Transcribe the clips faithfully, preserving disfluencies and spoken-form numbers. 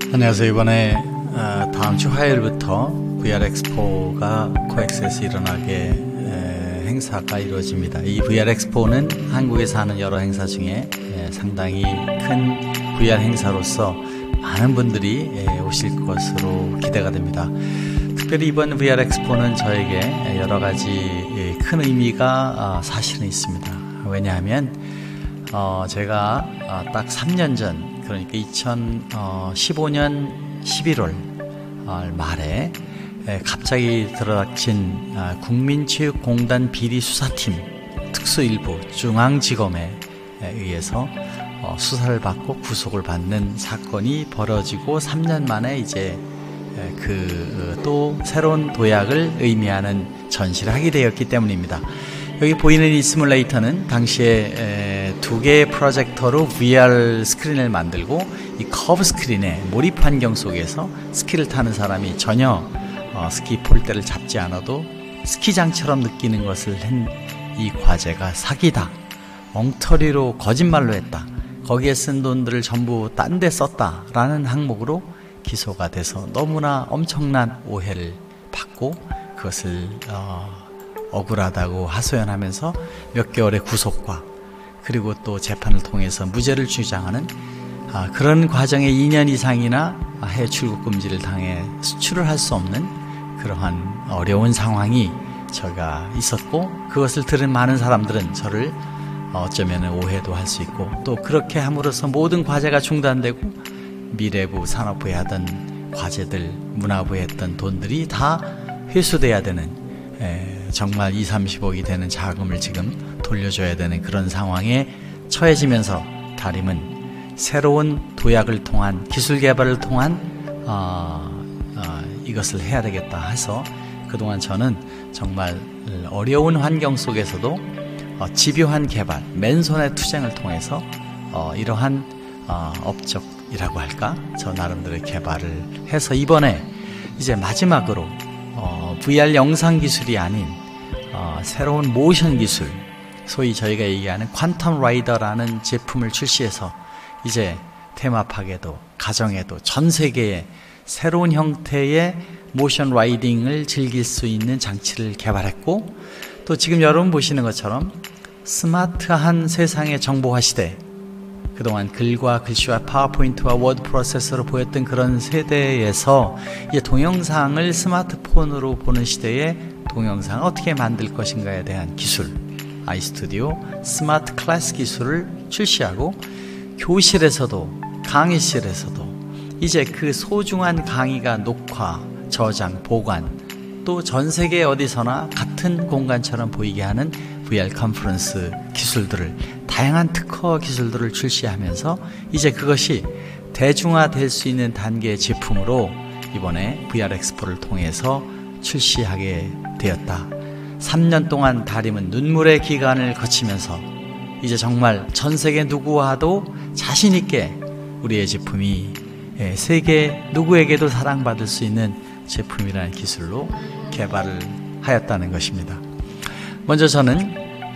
안녕하세요. 이번에 어, 다음 주 화요일부터 브이알 엑스포가 코엑스에서 일어나게 에, 행사가 이루어집니다. 이 브이알 엑스포는 한국에서 하는 여러 행사 중에 에, 상당히 큰 브이알 행사로서 많은 분들이 에, 오실 것으로 기대가 됩니다. 특별히 이번 브이알 엑스포는 저에게 여러 가지 에, 큰 의미가 어, 사실은 있습니다. 왜냐하면 어, 제가 어, 딱 삼 년 전, 그러니까 이천십오 년 십일월 말에 갑자기 들어닥친 국민체육공단 비리수사팀 특수일부 중앙지검에 의해서 수사를 받고 구속을 받는 사건이 벌어지고 삼 년 만에 이제 그 또 새로운 도약을 의미하는 전시를 하게 되었기 때문입니다. 여기 보이는 이 시뮬레이터는 당시에 두 개의 프로젝터로 브이알 스크린을 만들고 이 커브 스크린에 몰입 환경 속에서 스키를 타는 사람이 전혀 어, 스키 폴대를 잡지 않아도 스키장처럼 느끼는 것을 한 이 과제가 사기다, 엉터리로 거짓말로 했다, 거기에 쓴 돈들을 전부 딴 데 썼다 라는 항목으로 기소가 돼서 너무나 엄청난 오해를 받고 그것을 어, 억울하다고 하소연하면서 몇 개월의 구속과 그리고 또 재판을 통해서 무죄를 주장하는 아, 그런 과정에 이 년 이상이나 해외 출국 금지를 당해 수출을 할 수 없는 그러한 어려운 상황이 저가 있었고, 그것을 들은 많은 사람들은 저를 어쩌면 오해도 할 수 있고, 또 그렇게 함으로써 모든 과제가 중단되고 미래부 산업부에 하던 과제들, 문화부에 했던 돈들이 다 회수돼야 되는, 에, 정말 이삼십억이 되는 자금을 지금 돌려줘야 되는 그런 상황에 처해지면서 다림은 새로운 도약을 통한, 기술 개발을 통한 어, 어, 이것을 해야 되겠다 해서 그동안 저는 정말 어려운 환경 속에서도 어, 집요한 개발, 맨손의 투쟁을 통해서 어, 이러한 어, 업적이라고 할까? 저 나름대로의 개발을 해서 이번에 이제 마지막으로 어, 브이알 영상 기술이 아닌 어, 새로운 모션 기술, 소위 저희가 얘기하는 퀀텀 라이더라는 제품을 출시해서 이제 테마파크에도 가정에도 전 세계에 새로운 형태의 모션 라이딩을 즐길 수 있는 장치를 개발했고, 또 지금 여러분 보시는 것처럼 스마트한 세상의 정보화 시대, 그동안 글과 글씨와 파워포인트와 워드 프로세서로 보였던 그런 세대에서 이제 동영상을 스마트폰으로 보는 시대에 동영상을 어떻게 만들 것인가에 대한 기술, 아이스튜디오 스마트 클래스 기술을 출시하고, 교실에서도 강의실에서도 이제 그 소중한 강의가 녹화, 저장, 보관, 또 전 세계 어디서나 같은 공간처럼 보이게 하는 브이알 컨퍼런스 기술들을, 다양한 특허 기술들을 출시하면서 이제 그것이 대중화될 수 있는 단계의 제품으로 이번에 브이알 엑스포를 통해서 출시하게 되었다. 삼 년 동안 다림은 눈물의 기간을 거치면서 이제 정말 전 세계 누구와도 자신 있게 우리의 제품이 세계 누구에게도 사랑받을 수 있는 제품이라는 기술로 개발을 하였다는 것입니다. 먼저 저는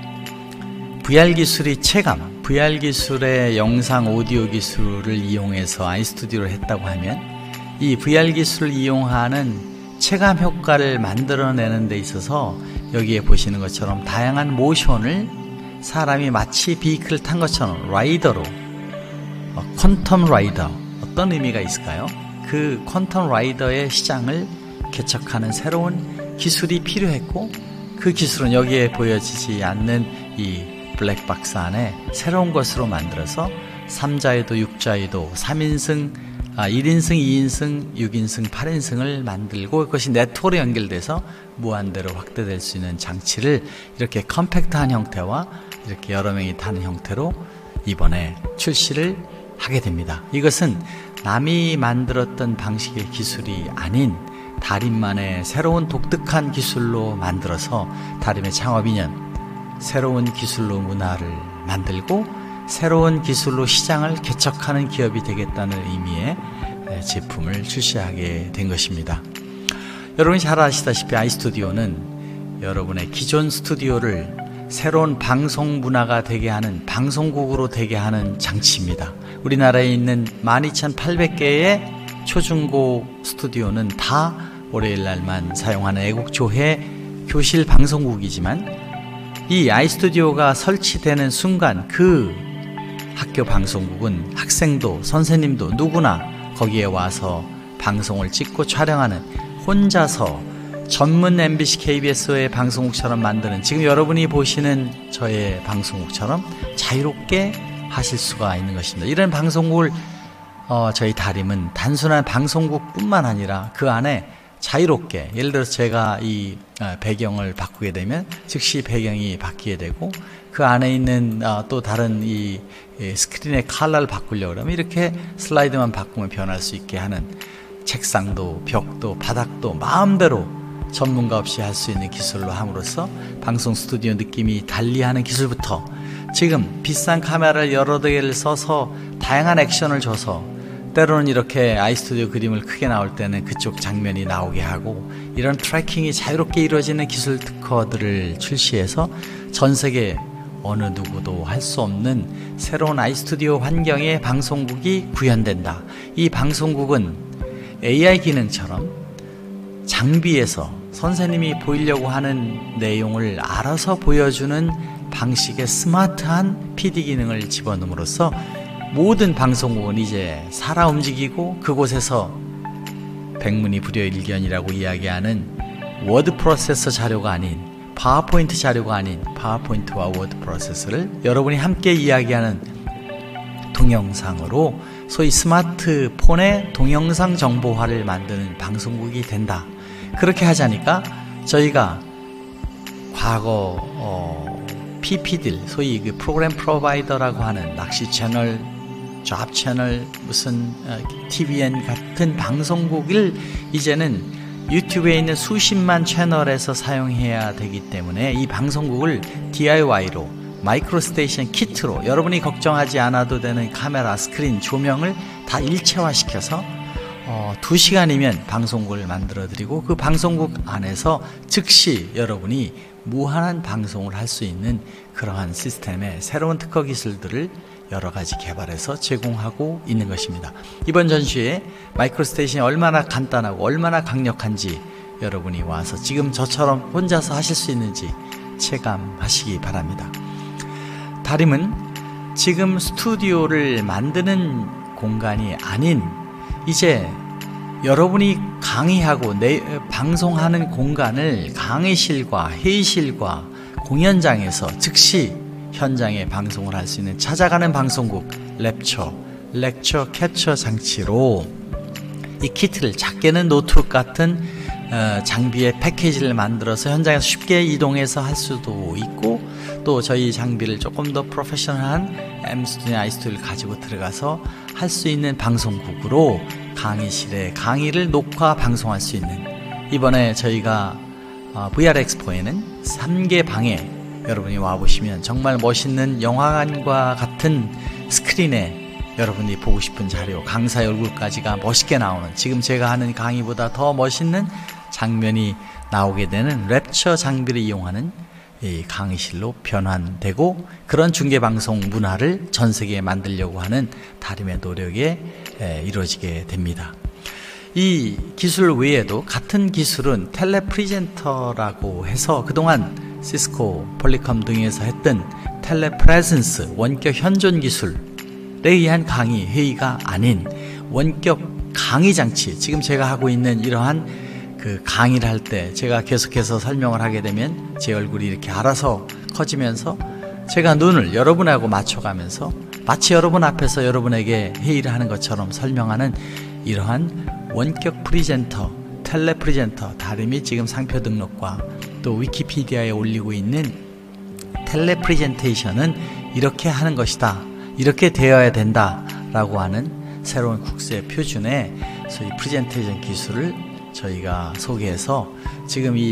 브이알 기술이 체감, 브이알 기술의 영상 오디오 기술을 이용해서 아이스튜디오를 했다고 하면 이 브이알 기술을 이용하는 체감 효과를 만들어내는 데 있어서 여기에 보시는 것처럼 다양한 모션을 사람이 마치 비클을 탄 것처럼 라이더로, 어, 퀀텀 라이더, 어떤 의미가 있을까요? 그 퀀텀 라이더의 시장을 개척하는 새로운 기술이 필요했고, 그 기술은 여기에 보여지지 않는 이 블랙박스 안에 새로운 것으로 만들어서 삼자유도, 육자유도, 삼인승, 아, 일인승, 이인승, 육인승, 팔인승을 만들고 그것이 네트워크로 연결돼서 무한대로 확대될 수 있는 장치를 이렇게 컴팩트한 형태와 이렇게 여러 명이 타는 형태로 이번에 출시를 하게 됩니다. 이것은 남이 만들었던 방식의 기술이 아닌 다림만의 새로운 독특한 기술로 만들어서 다림의 창업 이년, 새로운 기술로 문화를 만들고 새로운 기술로 시장을 개척하는 기업이 되겠다는 의미의 제품을 출시하게 된 것입니다. 여러분이 잘 아시다시피 아이스튜디오는 여러분의 기존 스튜디오를 새로운 방송 문화가 되게 하는, 방송국으로 되게 하는 장치입니다. 우리나라에 있는 만 이천팔백 개의 초중고 스튜디오는 다 월요일 날만 사용하는 애국조회 교실 방송국이지만 이 아이스튜디오가 설치되는 순간 그 학교 방송국은 학생도 선생님도 누구나 거기에 와서 방송을 찍고 촬영하는 혼자서 전문 엠비씨 케이비에스의 방송국처럼 만드는 지금 여러분이 보시는 저의 방송국처럼 자유롭게 하실 수가 있는 것입니다. 이런 방송국을 어, 저희 다림은 단순한 방송국뿐만 아니라 그 안에 자유롭게, 예를 들어서 제가 이 배경을 바꾸게 되면 즉시 배경이 바뀌게 되고 그 안에 있는 또 다른 이 스크린의 컬러를 바꾸려고 그러면 이렇게 슬라이드만 바꾸면 변할 수 있게 하는, 책상도 벽도 바닥도 마음대로 전문가 없이 할 수 있는 기술로 함으로써 방송 스튜디오 느낌이 달리하는 기술부터 지금 비싼 카메라를 여러 대를 써서 다양한 액션을 줘서 때로는 이렇게 아이스튜디오 그림을 크게 나올 때는 그쪽 장면이 나오게 하고 이런 트래킹이 자유롭게 이루어지는 기술 특허들을 출시해서 전 세계 어느 누구도 할 수 없는 새로운 아이스튜디오 환경의 방송국이 구현된다. 이 방송국은 에이아이 기능처럼 장비에서 선생님이 보이려고 하는 내용을 알아서 보여주는 방식의 스마트한 피디 기능을 집어넣음으로써 모든 방송국은 이제 살아 움직이고 그곳에서 백문이 불여일견이라고 이야기하는 워드 프로세서 자료가 아닌 파워포인트 자료가 아닌 파워포인트와 워드 프로세서를 여러분이 함께 이야기하는 동영상으로 소위 스마트폰의 동영상 정보화를 만드는 방송국이 된다. 그렇게 하자니까 저희가 과거 어, 피피들 소위 그 프로그램 프로바이더라고 하는 낚시 채널, 잡 채널, 무슨 어, 티비엔 같은 방송국을 이제는 유튜브에 있는 수십만 채널에서 사용해야 되기 때문에 이 방송국을 디아이와이로 마이크로 스테이션 키트로 여러분이 걱정하지 않아도 되는 카메라, 스크린, 조명을 다 일체화시켜서 어, 두 시간이면 방송국을 만들어드리고 그 방송국 안에서 즉시 여러분이 무한한 방송을 할 수 있는 그러한 시스템의 새로운 특허 기술들을 여러 가지 개발해서 제공하고 있는 것입니다. 이번 전시회 마이크로 스테이션이 얼마나 간단하고 얼마나 강력한지 여러분이 와서 지금 저처럼 혼자서 하실 수 있는지 체감하시기 바랍니다. 다림은 지금 스튜디오를 만드는 공간이 아닌 이제 여러분이 강의하고 내, 방송하는 공간을 강의실과 회의실과 공연장에서 즉시 현장에 방송을 할 수 있는 찾아가는 방송국 랩처, 렉처 캡처 장치로 이 키트를 작게는 노트북 같은 어, 장비의 패키지를 만들어서 현장에서 쉽게 이동해서 할 수도 있고 또 저희 장비를 조금 더 프로페셔널한 엠스튜디오, 아이스튜디오를 가지고 들어가서 할 수 있는 방송국으로 강의실에 강의를 녹화 방송할 수 있는 이번에 저희가 어, 브이알 엑스포에는 삼 개 방에 여러분이 와보시면 정말 멋있는 영화관과 같은 스크린에 여러분이 보고 싶은 자료, 강사의 얼굴까지가 멋있게 나오는 지금 제가 하는 강의보다 더 멋있는 장면이 나오게 되는 랩처 장비를 이용하는 이 강의실로 변환되고 그런 중계방송 문화를 전 세계에 만들려고 하는 다림의 노력에 이루어지게 됩니다. 이 기술 외에도 같은 기술은 텔레프리젠터라고 해서 그동안 시스코, 폴리컴 등에서 했던 텔레프레젠스, 원격 현존 기술에 의한 강의, 회의가 아닌 원격 강의 장치, 지금 제가 하고 있는 이러한 그 강의를 할 때 제가 계속해서 설명을 하게 되면 제 얼굴이 이렇게 알아서 커지면서 제가 눈을 여러분하고 맞춰가면서 마치 여러분 앞에서 여러분에게 회의를 하는 것처럼 설명하는 이러한 원격 프리젠터, 텔레프리젠터, 다름이 지금 상표 등록과 또 위키피디아에 올리고 있는 텔레프리젠테이션은 이렇게 하는 것이다, 이렇게 되어야 된다 라고 하는 새로운 국제 표준의 소위 프리젠테이션 기술을 저희가 소개해서 지금 이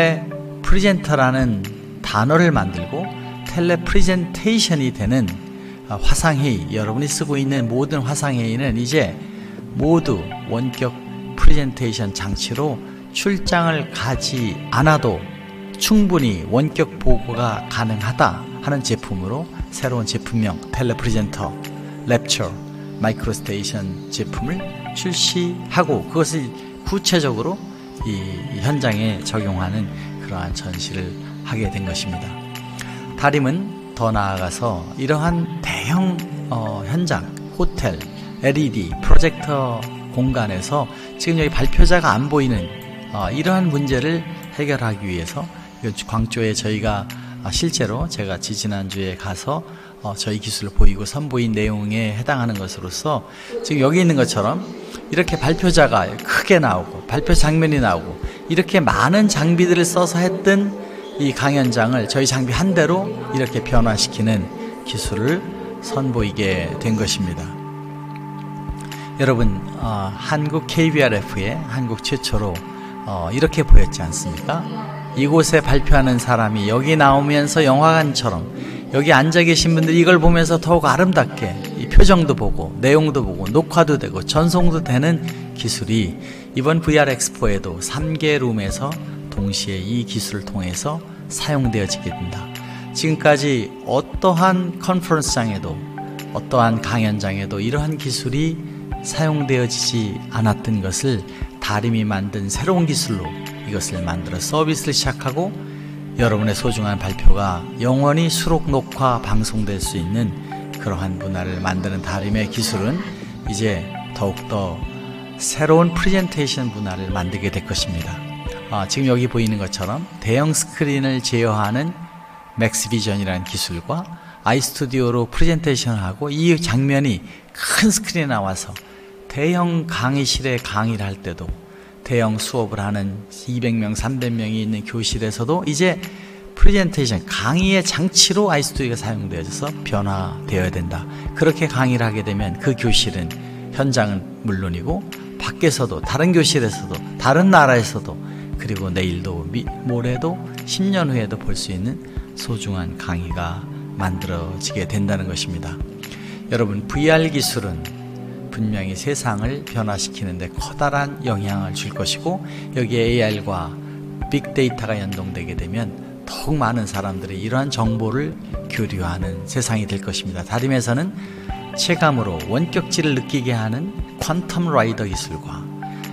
텔레프리젠터라는 단어를 만들고 텔레프리젠테이션이 되는 화상회의, 여러분이 쓰고 있는 모든 화상회의는 이제 모두 원격 프리젠테이션 장치로 출장을 가지 않아도 충분히 원격 보고가 가능하다 하는 제품으로 새로운 제품명 텔레프리젠터, 랩처 마이크로스테이션 제품을 출시하고 그것을 구체적으로 이 현장에 적용하는 그러한 전시를 하게 된 것입니다. 다림은 더 나아가서 이러한 대형 어, 현장, 호텔, 엘이디, 프로젝터 공간에서 지금 여기 발표자가 안 보이는 어, 이러한 문제를 해결하기 위해서 광주에 저희가 실제로 제가 지지난주에 가서 어, 저희 기술을 보이고 선보인 내용에 해당하는 것으로서 지금 여기 있는 것처럼 이렇게 발표자가 크게 나오고 발표 장면이 나오고 이렇게 많은 장비들을 써서 했던 이 강연장을 저희 장비 한 대로 이렇게 변화시키는 기술을 선보이게 된 것입니다. 여러분 어, 한국 케이비알에프에 한국 최초로 어, 이렇게 보였지 않습니까? 이곳에 발표하는 사람이 여기 나오면서 영화관처럼 여기 앉아 계신 분들이 이걸 보면서 더욱 아름답게 이 표정도 보고 내용도 보고 녹화도 되고 전송도 되는 기술이 이번 브이알 엑스포에도 삼 개 룸에서 동시에 이 기술을 통해서 사용되어지게 된다. 지금까지 어떠한 컨퍼런스장에도 어떠한 강연장에도 이러한 기술이 사용되어지지 않았던 것을 다림이 만든 새로운 기술로 이것을 만들어 서비스를 시작하고 여러분의 소중한 발표가 영원히 수록 녹화 방송될 수 있는 그러한 문화를 만드는 다림의 기술은 이제 더욱더 새로운 프레젠테이션 문화를 만들게 될 것입니다. 아, 지금 여기 보이는 것처럼 대형 스크린을 제어하는 맥스비전이라는 기술과 아이스튜디오로 프레젠테이션을 하고 이 장면이 큰 스크린에 나와서 대형 강의실에 강의를 할 때도 대형 수업을 하는 이백 명, 삼백 명이 있는 교실에서도 이제 프레젠테이션, 강의의 장치로 아이스튜디오가 사용되어져서 변화되어야 된다. 그렇게 강의를 하게 되면 그 교실은 현장은 물론이고 밖에서도 다른 교실에서도 다른 나라에서도 그리고 내일도 미, 모레도 십 년 후에도 볼 수 있는 소중한 강의가 만들어지게 된다는 것입니다. 여러분 브이알 기술은 분명히 세상을 변화시키는 데 커다란 영향을 줄 것이고 여기에 에이알과 빅데이터가 연동되게 되면 더욱 많은 사람들이 이러한 정보를 교류하는 세상이 될 것입니다. 다림에서는 체감으로 원격지를 느끼게 하는 퀀텀 라이더 기술과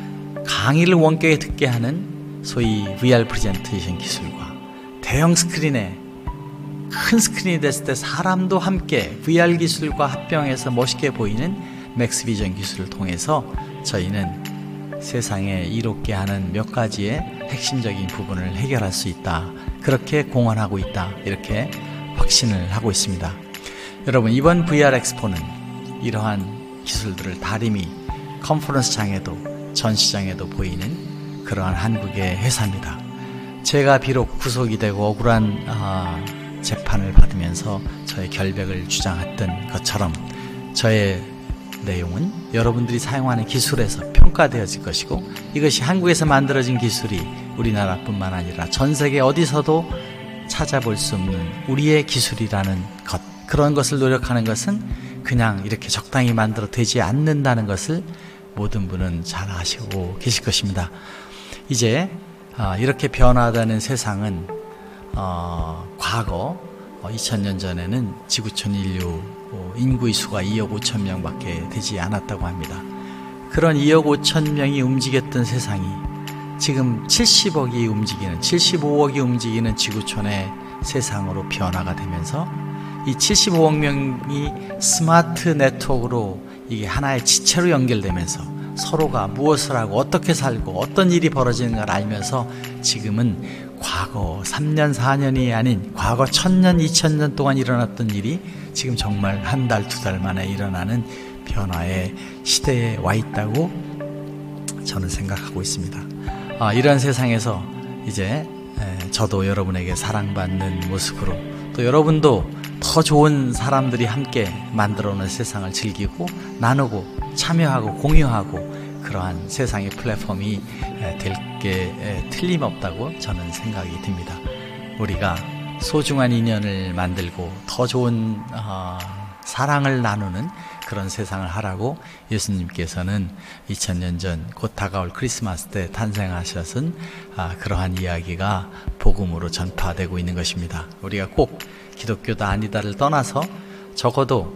강의를 원격에 듣게 하는 소위 브이알 프레젠테이션 기술과 대형 스크린에 큰 스크린이 됐을 때 사람도 함께 브이알 기술과 합병해서 멋있게 보이는 맥스비전 기술을 통해서 저희는 세상에 이롭게 하는 몇 가지의 핵심적인 부분을 해결할 수 있다. 그렇게 공언하고 있다. 이렇게 확신을 하고 있습니다. 여러분 이번 브이알 엑스포는 이러한 기술들을 다림이 컨퍼런스장에도 전시장에도 보이는 그러한 한국의 회사입니다. 제가 비록 구속이 되고 억울한 어, 재판을 받으면서 저의 결백을 주장했던 것처럼 저의 내용은 여러분들이 사용하는 기술에서 평가되어질 것이고 이것이 한국에서 만들어진 기술이 우리나라뿐만 아니라 전 세계 어디서도 찾아볼 수 없는 우리의 기술이라는 것, 그런 것을 노력하는 것은 그냥 이렇게 적당히 만들어 되지 않는다는 것을 모든 분은 잘 아시고 계실 것입니다. 이제 이렇게 변화하다는 세상은 어, 과거 이천 년 전에는 지구촌 인류 인구의 수가 이억 오천 명밖에 되지 않았다고 합니다. 그런 이억 오천 명이 움직였던 세상이 지금 칠십억이 움직이는 칠십오억이 움직이는 지구촌의 세상으로 변화가 되면서 이 칠십오억 명이 스마트 네트워크로 이게 하나의 지체로 연결되면서 서로가 무엇을 하고 어떻게 살고 어떤 일이 벌어지는 걸 알면서 지금은 과거 삼 년, 사 년이 아닌 과거 천 년, 이천 년 동안 일어났던 일이 지금 정말 한 달, 두 달 만에 일어나는 변화의 시대에 와 있다고 저는 생각하고 있습니다. 아, 이런 세상에서 이제 저도 여러분에게 사랑받는 모습으로 또 여러분도 더 좋은 사람들이 함께 만들어놓은 세상을 즐기고 나누고 참여하고 공유하고 그러한 세상의 플랫폼이 될 게 틀림없다고 저는 생각이 듭니다. 우리가 소중한 인연을 만들고 더 좋은 어, 사랑을 나누는 그런 세상을 하라고 예수님께서는 이천 년 전 곧 다가올 크리스마스 때 탄생하셨은 아, 그러한 이야기가 복음으로 전파되고 있는 것입니다. 우리가 꼭 기독교다 아니다를 떠나서 적어도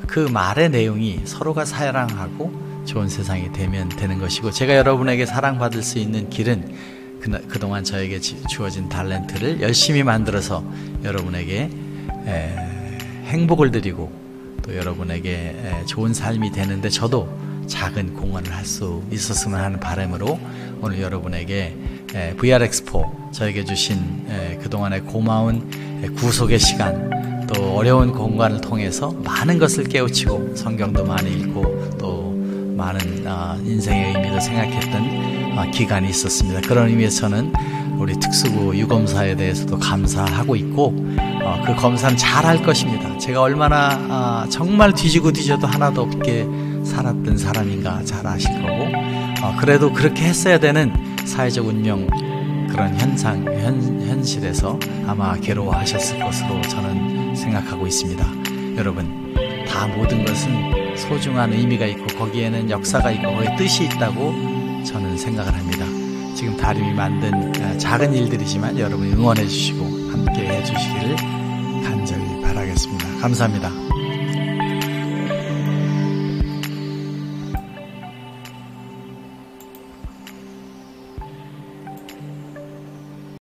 그 말의 내용이 서로가 사랑하고 좋은 세상이 되면 되는 것이고, 제가 여러분에게 사랑받을 수 있는 길은 그, 그동안 저에게 주어진 탤런트를 열심히 만들어서 여러분에게 에, 행복을 드리고 또 여러분에게 에, 좋은 삶이 되는데 저도 작은 공헌을 할 수 있었으면 하는 바람으로 오늘 여러분에게 에, 브이알엑스포 저에게 주신 에, 그동안의 고마운 에, 구속의 시간, 또 어려운 공간을 통해서 많은 것을 깨우치고 성경도 많이 읽고 또 많은 어, 인생의 의미도 생각했던 어, 기간이 있었습니다. 그런 의미에서 저는 우리 특수부 유검사에 대해서도 감사하고 있고 어, 그 검사는 잘할 것입니다. 제가 얼마나 어, 정말 뒤지고 뒤져도 하나도 없게 살았던 사람인가 잘 아실 거고, 어, 그래도 그렇게 했어야 되는 사회적 운명 그런 현상, 현, 현실에서 아마 괴로워하셨을 것으로 저는 생각하고 있습니다. 여러분, 다 모든 것은 소중한 의미가 있고 거기에는 역사가 있고 거기에 뜻이 있다고 저는 생각을 합니다. 지금 다림이 만든 작은 일들이지만 여러분이 응원해 주시고 함께 해 주시기를 간절히 바라겠습니다. 감사합니다.